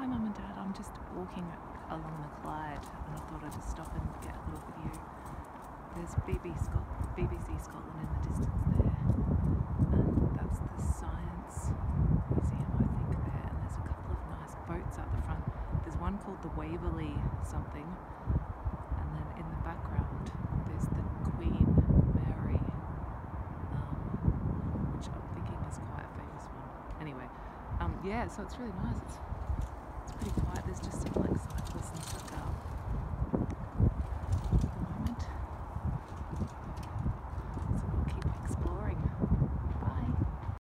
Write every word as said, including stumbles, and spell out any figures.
Mum and Dad, I'm just walking along the Clyde and I thought I'd just stop and get a little video. There's B B, Scot B B C Scotland in the distance there, and that's the Science Museum, I think, there, and there's a couple of nice boats out the front. There's one called the Waverley something, and then in the background there's the Queen Mary, um, which I'm thinking is quite a famous one. Anyway, um, yeah, so it's really nice. It's